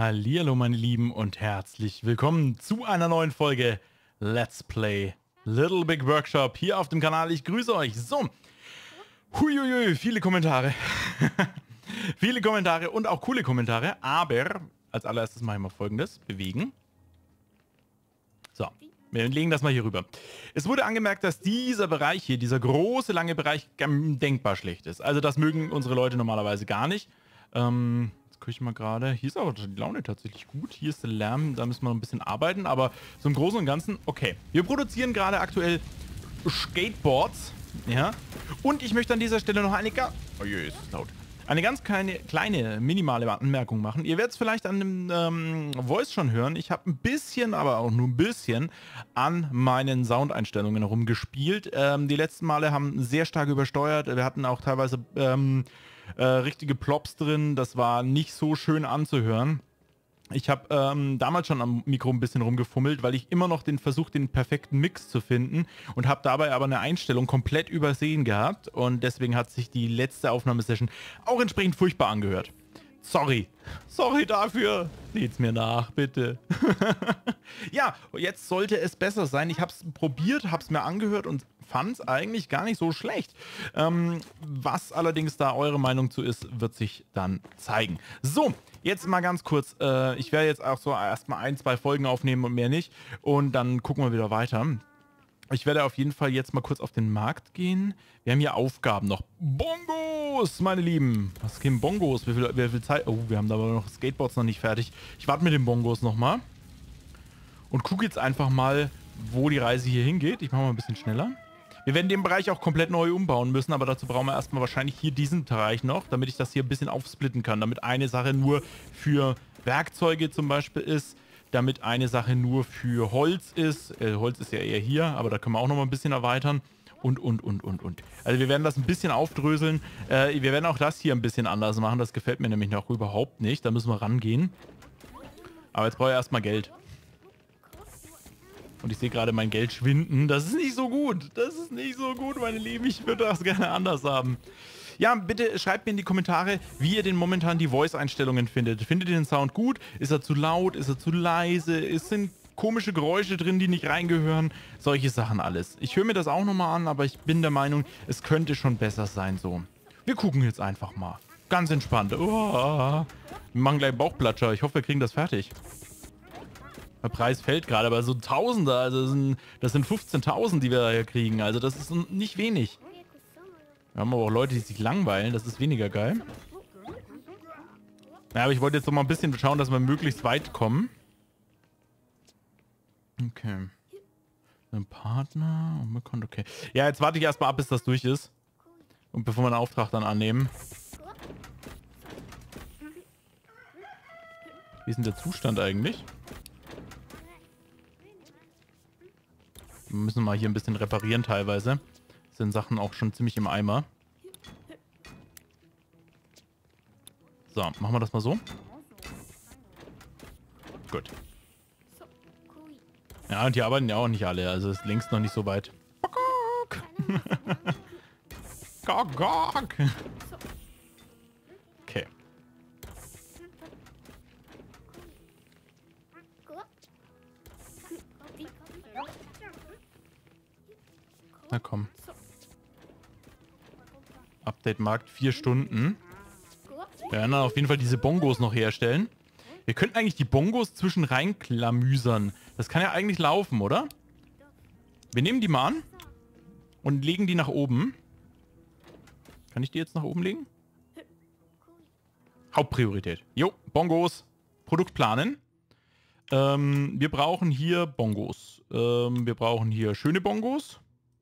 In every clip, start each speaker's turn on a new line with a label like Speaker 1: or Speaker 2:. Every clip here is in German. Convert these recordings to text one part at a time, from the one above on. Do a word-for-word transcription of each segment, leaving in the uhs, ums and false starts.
Speaker 1: Hallihallo meine Lieben und herzlich willkommen zu einer neuen Folge Let's Play Little Big Workshop hier auf dem Kanal. Ich grüße euch. So, huiuiui, viele Kommentare. Viele Kommentare und auch coole Kommentare, aber als allererstes mache ich mal Folgendes. Bewegen. So, wir legen das mal hier rüber. Es wurde angemerkt, dass dieser Bereich hier, dieser große, lange Bereich, denkbar schlecht ist. Also das mögen unsere Leute normalerweise gar nicht. Ähm... Guck ich mal gerade. Hier ist aber die Laune tatsächlich gut. Hier ist der Lärm, da müssen wir noch ein bisschen arbeiten. Aber so im Großen und Ganzen, okay. Wir produzieren gerade aktuell Skateboards. Ja. Und ich möchte an dieser Stelle noch eine, oh je, ist laut. Eine ganz kleine, kleine, minimale Anmerkung machen. Ihr werdet es vielleicht an dem ähm, Voice schon hören. Ich habe ein bisschen, aber auch nur ein bisschen, an meinen Soundeinstellungen rumgespielt. Ähm, die letzten Male haben sehr stark übersteuert. Wir hatten auch teilweise ähm, Äh, richtige Plops drin. Das war nicht so schön anzuhören. Ich habe ähm, damals schon am Mikro ein bisschen rumgefummelt, weil ich immer noch den Versuch, den perfekten Mix zu finden und habe dabei aber eine Einstellung komplett übersehen gehabt und deswegen hat sich die letzte Aufnahmesession auch entsprechend furchtbar angehört. Sorry. Sorry dafür. Seht's mir nach, bitte. Ja, jetzt sollte es besser sein. Ich habe es probiert, habe es mir angehört und fand es eigentlich gar nicht so schlecht. Ähm, was allerdings da eure Meinung zu ist, wird sich dann zeigen. So, jetzt mal ganz kurz. Äh, ich werde jetzt auch so erstmal ein, zwei Folgen aufnehmen und mehr nicht. Und dann gucken wir wieder weiter. Ich werde auf jeden Fall jetzt mal kurz auf den Markt gehen. Wir haben hier Aufgaben noch. Bongos, meine Lieben. Was gehen Bongos? Wie viel, wie viel Zeit? Oh, wir haben da aber noch Skateboards noch nicht fertig. Ich warte mit den Bongos nochmal. Und gucke jetzt einfach mal, wo die Reise hier hingeht. Ich mache mal ein bisschen schneller. Wir werden den Bereich auch komplett neu umbauen müssen, aber dazu brauchen wir erstmal wahrscheinlich hier diesen Bereich noch, damit ich das hier ein bisschen aufsplitten kann. Damit eine Sache nur für Werkzeuge zum Beispiel ist. Damit eine Sache nur für Holz ist. Äh, Holz ist ja eher hier, aber da können wir auch noch mal ein bisschen erweitern. Und, und, und, und, und. Also wir werden das ein bisschen aufdröseln. Äh, wir werden auch das hier ein bisschen anders machen. Das gefällt mir nämlich noch überhaupt nicht. Da müssen wir rangehen. Aber jetzt brauche ich erstmal Geld. Und ich sehe gerade mein Geld schwinden. Das ist nicht so gut. Das ist nicht so gut, meine Lieben. Ich würde das gerne anders haben. Ja, bitte schreibt mir in die Kommentare, wie ihr denn momentan die Voice-Einstellungen findet. Findet ihr den Sound gut? Ist er zu laut? Ist er zu leise? Es sind komische Geräusche drin, die nicht reingehören? Solche Sachen alles. Ich höre mir das auch nochmal an, aber ich bin der Meinung, es könnte schon besser sein so. Wir gucken jetzt einfach mal. Ganz entspannt. Oh, wir machen gleich Bauchplatscher. Ich hoffe, wir kriegen das fertig. Der Preis fällt gerade, aber so Tausender, also das sind, das sind fünfzehntausend, die wir hier kriegen. Also das ist nicht wenig. Wir haben aber auch Leute, die sich langweilen. Das ist weniger geil. Ja, aber ich wollte jetzt noch mal ein bisschen schauen, dass wir möglichst weit kommen. Okay. Ein Partner. Okay. Ja, jetzt warte ich erstmal ab, bis das durch ist. Und bevor wir einen Auftrag dann annehmen. Wie ist denn der Zustand eigentlich? Wir müssen mal hier ein bisschen reparieren teilweise. Sind Sachen auch schon ziemlich im Eimer. So, machen wir das mal so. Gut. Ja, und die arbeiten ja auch nicht alle, also ist längst noch nicht so weit. Okay. Na komm. Update-Markt vier Stunden. Wir werden dann auf jeden Fall diese Bongos noch herstellen. Wir könnten eigentlich die Bongos zwischen rein klamüsern. Das kann ja eigentlich laufen, oder? Wir nehmen die mal an und legen die nach oben. Kann ich die jetzt nach oben legen? Hauptpriorität. Jo, Bongos. Produkt planen. Ähm, wir brauchen hier Bongos. Ähm, wir brauchen hier schöne Bongos.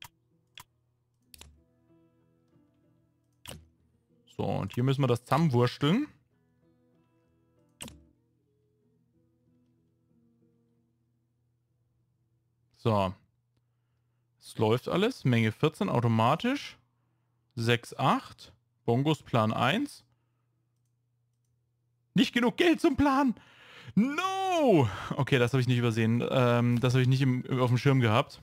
Speaker 1: So, und hier müssen wir das zusammenwursteln. So. Es läuft alles. Menge vierzehn automatisch. sechs, acht. Bongos Plan eins. Nicht genug Geld zum Plan. No! Okay, das habe ich nicht übersehen. Ähm, das habe ich nicht im, auf dem Schirm gehabt.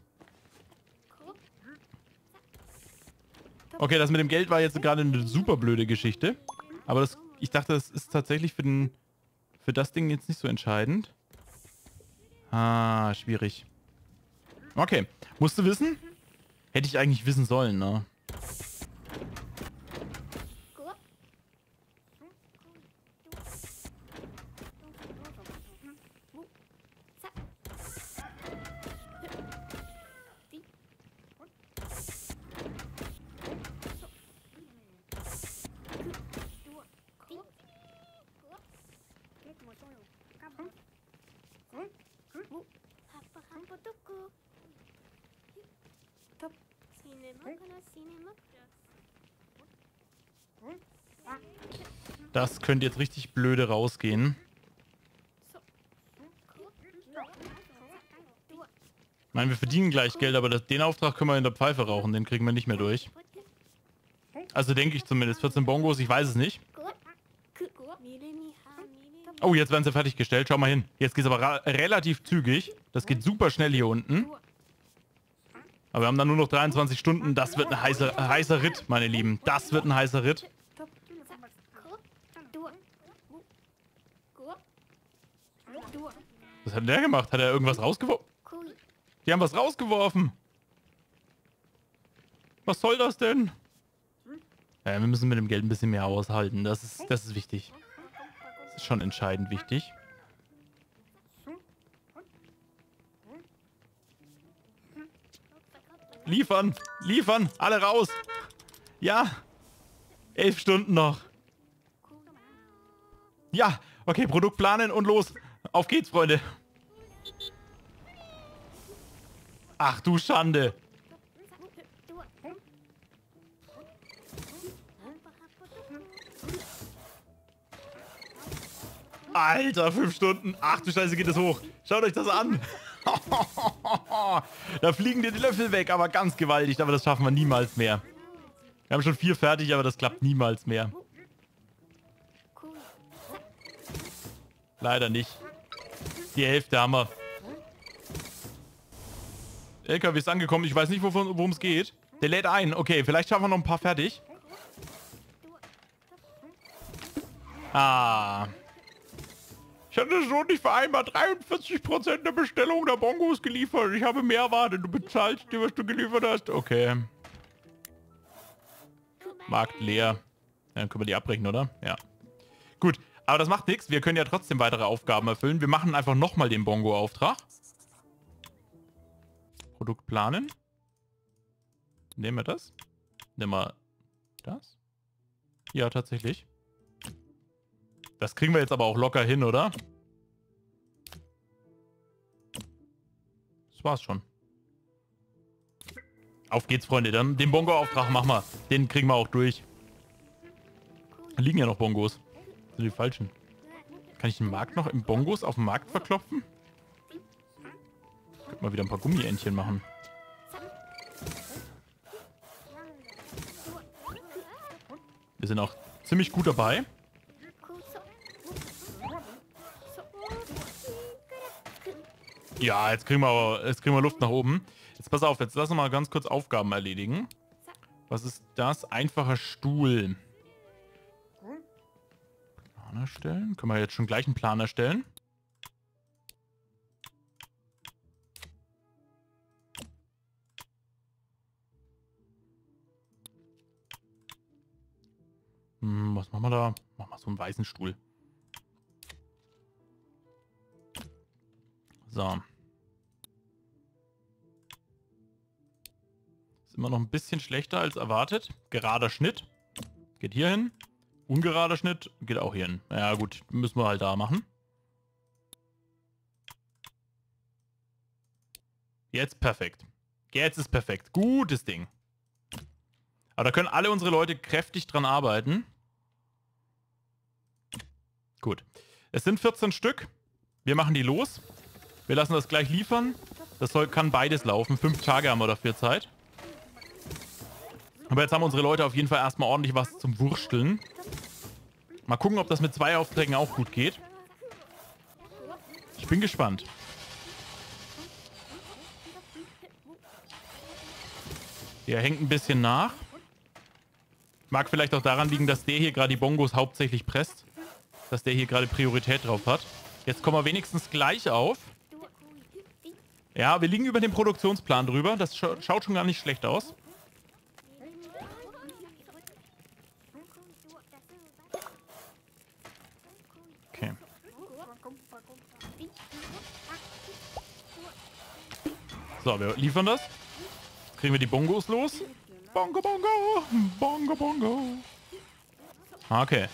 Speaker 1: Okay, das mit dem Geld war jetzt gerade eine super blöde Geschichte. Aber das, ich dachte, das ist tatsächlich für den für das Ding jetzt nicht so entscheidend. Ah, schwierig. Okay. Musst du wissen? Hätte ich eigentlich wissen sollen, ne? Das könnte jetzt richtig blöde rausgehen. Ich meine, wir verdienen gleich Geld, aber das, den Auftrag können wir in der Pfeife rauchen. Den kriegen wir nicht mehr durch. Also denke ich zumindest. vierzehn Bongos, ich weiß es nicht. Oh, jetzt werden sie fertiggestellt. Schau mal hin. Jetzt geht es aber relativ zügig. Das geht super schnell hier unten. Aber wir haben dann nur noch dreiundzwanzig Stunden. Das wird ein heißer, heißer Ritt, meine Lieben. Das wird ein heißer Ritt. Was hat der gemacht? Hat er irgendwas rausgeworfen? Die haben was rausgeworfen. Was soll das denn? Ja, wir müssen mit dem Geld ein bisschen mehr aushalten. Das ist, das ist wichtig. Das ist schon entscheidend wichtig. Liefern! Liefern! Alle raus! Ja! Elf Stunden noch. Ja! Okay, Produkt planen und los! Auf geht's, Freunde! Ach du Schande! Alter, fünf Stunden. Ach du Scheiße, geht es hoch. Schaut euch das an. Da fliegen dir die Löffel weg, aber ganz gewaltig. Aber das schaffen wir niemals mehr. Wir haben schon vier fertig, aber das klappt niemals mehr. Leider nicht. Die Hälfte haben wir. L K W ist angekommen. Ich weiß nicht, worum es geht. Der lädt ein. Okay, vielleicht schaffen wir noch ein paar fertig. Ah. Ich hatte so nicht vereinbart. dreiundvierzig Prozent der Bestellung der Bongos geliefert. Ich habe mehr erwartet. Du bezahlst dir, was du geliefert hast. Okay. Markt leer. Dann können wir die abbrechen, oder? Ja. Gut. Aber das macht nichts. Wir können ja trotzdem weitere Aufgaben erfüllen. Wir machen einfach nochmal den Bongo-Auftrag. Produkt planen. Nehmen wir das. Nehmen wir das. Ja, tatsächlich. Das kriegen wir jetzt aber auch locker hin, oder? Das war's schon. Auf geht's, Freunde. Dann den Bongo-Auftrag machen wir. Den kriegen wir auch durch. Da liegen ja noch Bongos. Das sind die falschen. Kann ich den Markt noch im Bongos auf dem Markt verklopfen? Könnte mal wieder ein paar Gummientchen machen. Wir sind auch ziemlich gut dabei. Ja, jetzt kriegen wir aber, jetzt kriegen wir Luft nach oben. Jetzt pass auf, jetzt lass uns mal ganz kurz Aufgaben erledigen. Was ist das? Einfacher Stuhl. Plan erstellen. Können wir jetzt schon gleich einen Plan erstellen? Hm, was machen wir da? Machen wir so einen weißen Stuhl. So. Ist immer noch ein bisschen schlechter als erwartet. Gerader Schnitt. Geht hier hin. Ungerader Schnitt. Geht auch hier hin. Ja gut, müssen wir halt da machen. Jetzt perfekt. Jetzt ist perfekt. Gutes Ding. Aber da können alle unsere Leute kräftig dran arbeiten. Gut. Es sind vierzehn Stück. Wir machen die los. Wir lassen das gleich liefern. Das soll, kann beides laufen. Fünf Tage haben wir dafür Zeit. Aber jetzt haben unsere Leute auf jeden Fall erstmal ordentlich was zum Wursteln. Mal gucken, ob das mit zwei Aufträgen auch gut geht. Ich bin gespannt. Der hängt ein bisschen nach. Mag vielleicht auch daran liegen, dass der hier gerade die Bongos hauptsächlich presst. dass der hier gerade Priorität drauf hat. Jetzt kommen wir wenigstens gleich auf. Ja, wir liegen über dem Produktionsplan drüber. Das scha schaut schon gar nicht schlecht aus. Okay. So, wir liefern das. Jetzt kriegen wir die Bongos los. Bongo, bongo. Bongo, bongo. Okay.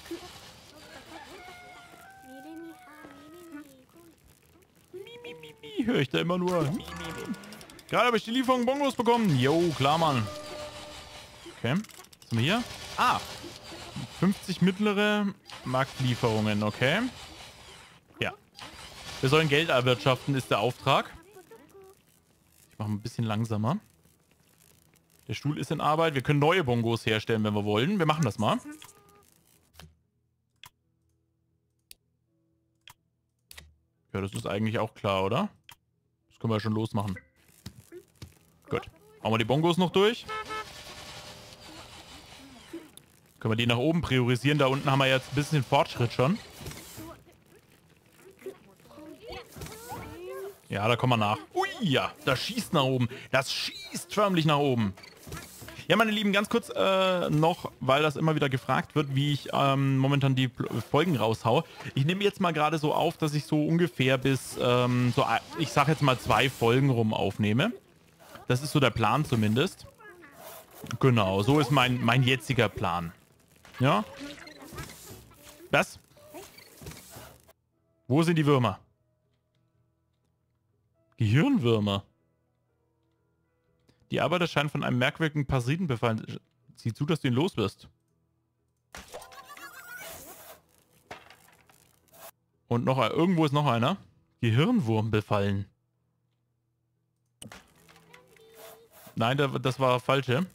Speaker 1: Mi, mi, mi, höre ich da immer nur. Mi, mi, mi. Gerade habe ich die Lieferung Bongos bekommen. Jo, klar, Mann. Okay. Was haben wir hier? Ah. fünfzig mittlere Marktlieferungen, okay. Ja. Wir sollen Geld erwirtschaften, ist der Auftrag. Ich mache ein bisschen langsamer. Der Stuhl ist in Arbeit. Wir können neue Bongos herstellen, wenn wir wollen. Wir machen das mal. Ja, das ist eigentlich auch klar, oder? Das können wir ja schon losmachen. Gut. Hauen wir die Bongos noch durch. Können wir die nach oben priorisieren. Da unten haben wir jetzt ein bisschen Fortschritt schon. Ja, da kommen wir nach. Ui, ja, das schießt nach oben. Das schießt förmlich nach oben. Ja, meine Lieben, ganz kurz äh, noch, weil das immer wieder gefragt wird, wie ich ähm, momentan die Folgen raushaue. Ich nehme jetzt mal gerade so auf, dass ich so ungefähr bis, ähm, so, ich sag jetzt mal zwei Folgen rum aufnehme. Das ist so der Plan zumindest. Genau, so ist mein, mein jetziger Plan. Ja? Was? Wo sind die Würmer? Gehirnwürmer. Die Arbeiter scheinen von einem merkwürdigen Parasiten befallen. Sieh zu, dass du ihn los wirst. Und noch irgendwo ist noch einer. Gehirnwurm befallen. Nein, das war falsche.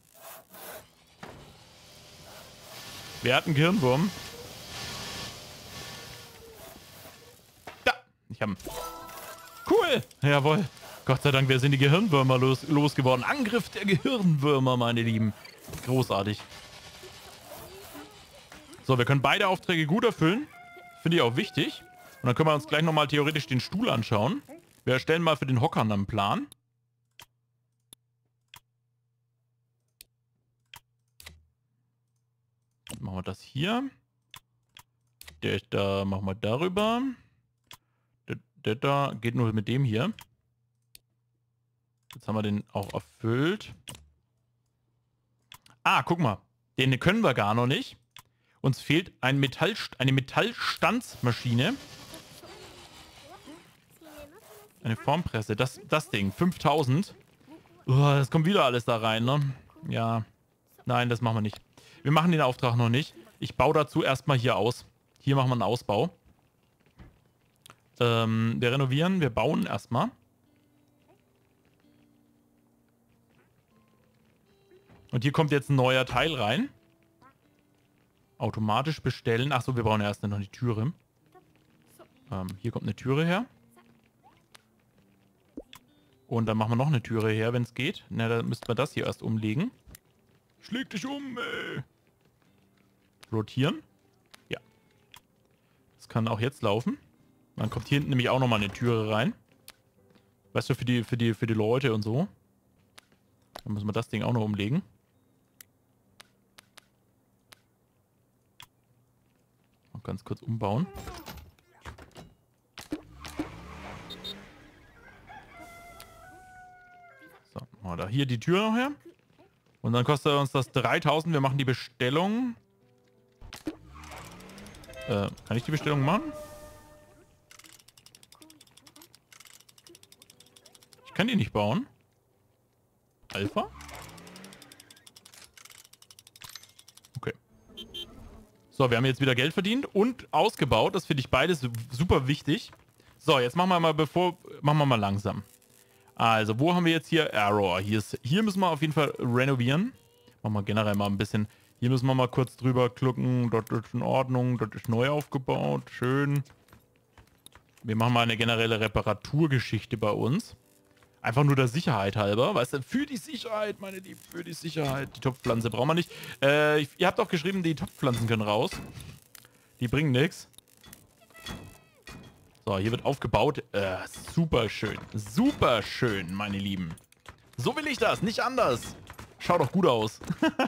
Speaker 1: Wer hat einen Gehirnwurm? Da! Ich hab ihn. Cool! Jawohl. Gott sei Dank, wir sind die Gehirnwürmer los, losgeworden. Angriff der Gehirnwürmer, meine Lieben. Großartig. So, wir können beide Aufträge gut erfüllen. Finde ich auch wichtig. Und dann können wir uns gleich nochmal theoretisch den Stuhl anschauen. Wir erstellen mal für den Hockern einen Plan. Machen wir das hier. Der da machen wir darüber. Der, der da geht nur mit dem hier. Jetzt haben wir den auch erfüllt. Ah, guck mal. Den können wir gar noch nicht. Uns fehlt ein Metall, eine Metallstandsmaschine. Eine Formpresse. Das, das Ding. fünftausend. Oh, das kommt wieder alles da rein, ne? Ja. Nein, das machen wir nicht. Wir machen den Auftrag noch nicht. Ich baue dazu erstmal hier aus. Hier machen wir einen Ausbau. Ähm, wir renovieren. Wir bauen erstmal. Und hier kommt jetzt ein neuer Teil rein. Automatisch bestellen. Achso, wir brauchen erst noch die Türe. Ähm, hier kommt eine Türe her. Und dann machen wir noch eine Türe her, wenn es geht. Na, dann müssten wir das hier erst umlegen. Schläg dich um, ey. Rotieren. Ja. Das kann auch jetzt laufen. Dann kommt hier hinten nämlich auch nochmal eine Türe rein. Weißt du, für die, für die, für die Leute und so. Dann müssen wir das Ding auch noch umlegen. Noch ganz kurz umbauen. So, machen wir da hier die Tür noch her. Und dann kostet uns das dreitausend. Wir machen die Bestellung. Äh, kann ich die Bestellung machen? Ich kann die nicht bauen. Alpha? Okay. So, wir haben jetzt wieder Geld verdient und ausgebaut. Das finde ich beides super wichtig. So, jetzt machen wir mal bevor... Machen wir mal langsam. Also, wo haben wir jetzt hier Error? Hier, ist, hier müssen wir auf jeden Fall renovieren. Machen wir generell mal ein bisschen... Hier müssen wir mal kurz drüber klucken. Dort ist in Ordnung. Dort ist neu aufgebaut. Schön. Wir machen mal eine generelle Reparaturgeschichte bei uns. Einfach nur der Sicherheit halber. Weißt du, für die Sicherheit, meine Lieben, für die Sicherheit. Die Topfpflanze brauchen wir nicht. Äh, ihr habt auch geschrieben, die Topfpflanzen können raus. Die bringen nichts. So, hier wird aufgebaut. Äh, super schön. Super schön, meine Lieben. So will ich das, nicht anders. Schaut doch gut aus.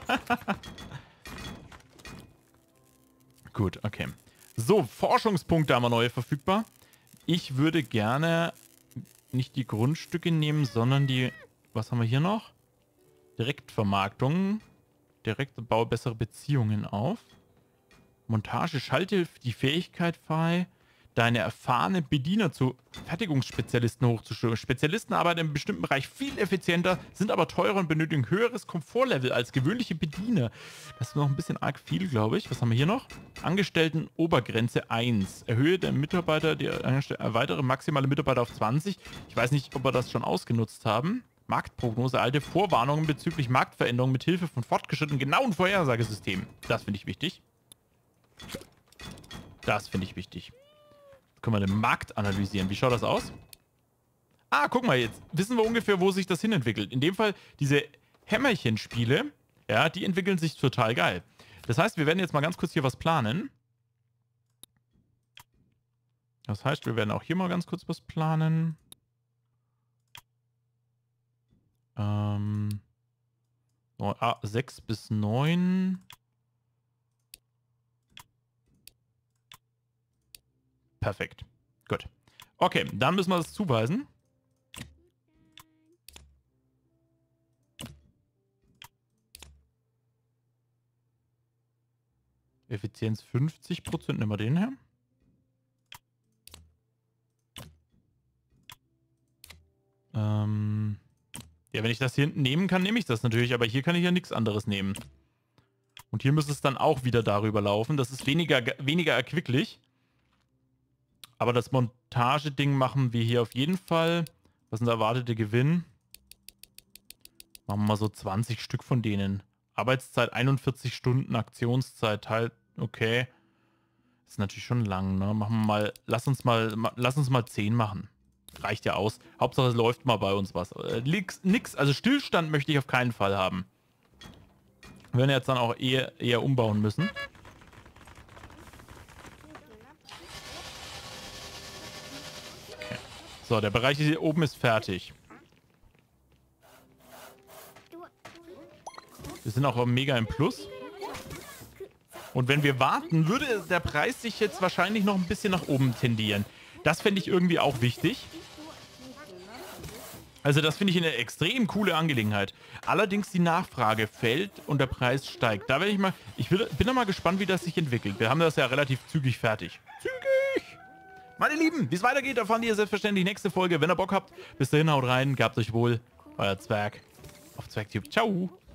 Speaker 1: Gut, okay. So, Forschungspunkte haben wir neue verfügbar. Ich würde gerne nicht die Grundstücke nehmen, sondern die... Was haben wir hier noch? Direktvermarktung. Direkt baue bessere Beziehungen auf. Montage, schalte die Fähigkeit frei, deine erfahrene Bediener zu Fertigungsspezialisten hochzuschulen. Spezialisten arbeiten im bestimmten Bereich viel effizienter, sind aber teurer und benötigen höheres Komfortlevel als gewöhnliche Bediener. Das ist noch ein bisschen arg viel, glaube ich. Was haben wir hier noch? Angestellten-Obergrenze eins. Erhöhe der Mitarbeiter, die erweitere maximale Mitarbeiter auf zwanzig. Ich weiß nicht, ob wir das schon ausgenutzt haben. Marktprognose, alte Vorwarnungen bezüglich Marktveränderungen mit Hilfe von fortgeschrittenen genauen Vorhersagesystemen. Das finde ich wichtig. Das finde ich wichtig. Jetzt können wir den Markt analysieren. Wie schaut das aus? Ah, guck mal jetzt. Wissen wir ungefähr, wo sich das hinentwickelt. In dem Fall diese Hämmerchenspiele, ja, die entwickeln sich total geil. Das heißt, wir werden jetzt mal ganz kurz hier was planen. Das heißt, wir werden auch hier mal ganz kurz was planen. Ähm, ah, sechs bis neun. Perfekt. Gut. Okay, dann müssen wir das zuweisen. Effizienz fünfzig Prozent, nehmen wir den her. Ähm... Ja, wenn ich das hier hinten nehmen kann, nehme ich das natürlich, aber hier kann ich ja nichts anderes nehmen. Und hier müsste es dann auch wieder darüber laufen. Das ist weniger, weniger erquicklich. Aber das Montageding machen wir hier auf jeden Fall. Was ist der erwartete Gewinn? Machen wir mal so zwanzig Stück von denen. Arbeitszeit einundvierzig Stunden, Aktionszeit halt, okay. Ist natürlich schon lang, ne? Machen wir mal, lass uns mal, lass uns mal zehn machen. Reicht ja aus. Hauptsache es läuft mal bei uns was. Äh, nix, nix, also Stillstand möchte ich auf keinen Fall haben. Wir werden jetzt dann auch eher, eher umbauen müssen. Okay. So, der Bereich hier oben ist fertig. Wir sind auch mega im Plus. Und wenn wir warten, würde der Preis sich jetzt wahrscheinlich noch ein bisschen nach oben tendieren. Das fände ich irgendwie auch wichtig. Also das finde ich eine extrem coole Angelegenheit. Allerdings die Nachfrage fällt und der Preis steigt. Da werde ich mal, ich will, bin da mal gespannt, wie das sich entwickelt. Wir haben das ja relativ zügig fertig. Zügig! Meine Lieben, wie es weitergeht, erfahren ihr selbstverständlich nächste Folge. Wenn ihr Bock habt, bis dahin haut rein, gehabt euch wohl. Euer Zwerg auf ZwergTube. Ciao!